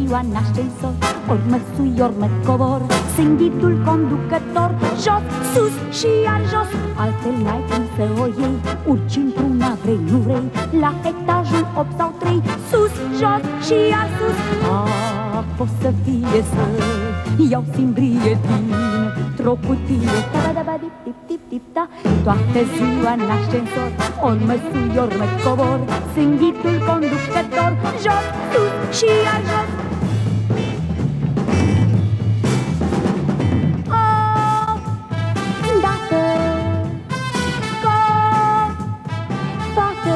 ziua în ascensor, ori mă sui, ori mă cobor, sunt ghidul conducător. Jos, sus și iar jos, altfel n-ai cum să o iei. Urci într-una, vrei, nu vrei, la etajul 8 sau 3. Sus, jos și iar sus. Poți să fie să iau simbrie dintr-o cutie. Ta-da-da-ba-dip-dip-dip-dip-da. Toată ziua în ascensor, ori mă sui, ori mă cobor, sunt ghidul conducător. Jos, sus și iar jos. Dacă fată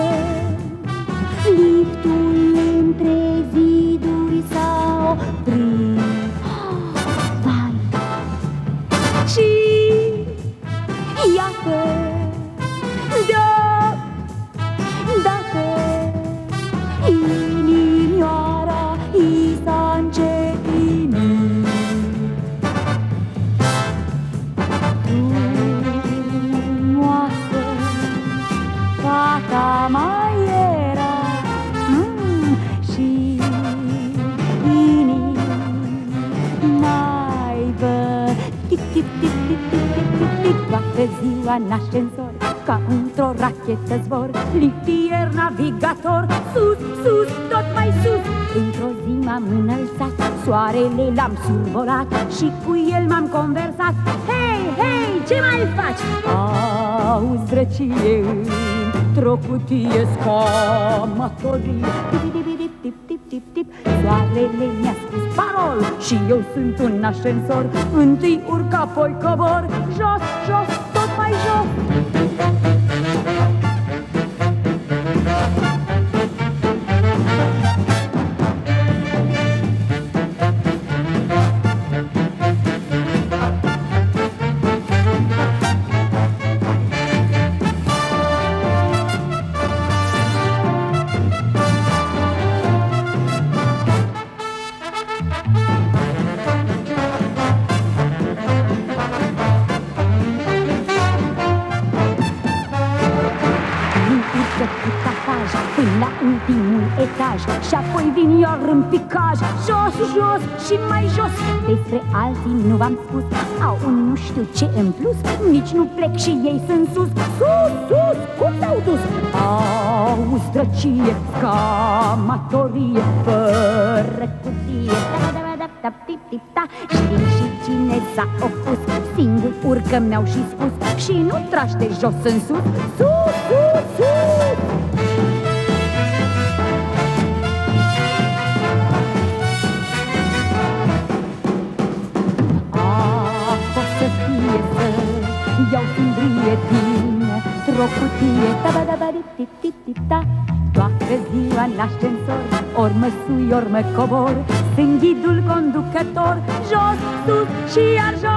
liftul între ziduri s-a oprit, vai, și iată dacă inimioara i s-a încetinit. Frumoasă fata mai era, și inima mai tic-tic-tic-tic-tic-tic-tic. Toată ziua în ascensor, ca într-o rachetă zbor, liftier, navigator, sus, sus, tot mai sus. Într-o zi m-am înălțat, soarele l-am survolat și cu el m-am conversat. Hei, hei, ce mai faci? Auzi, drăcie, într-o cutie scamatorie. Tip-tip-tip-tip-tip. Soarele mi-a spus parol și eu sunt un ascensor. Întâi urc, apoi cobor, jos, jos, tot mai jos. Până la ultimul etaj și apoi vin iar în picaj. Jos, jos și mai jos. Despre alții nu v-am spus, au un nu știu ce în plus. Nici nu plec și ei sunt sus. Sus, sus, cum s-au dus? Auzi, drăcie, scamatorie, fără cutie. Ta-da-da-da-da-tip-tip-ta. Știi și cine s-a opus, singur urcă mi-au și spus. Și nu tragi de jos în sus. Sus, sus, sus. Iau simbrie dintr-o cutie. Ta-ba-da-ba-dip-tip-tip-ta. Toată ziua în ascensor, ori mă sui, ori mă cobor, sunt ghidul conducător. Jos, sus și iar jos.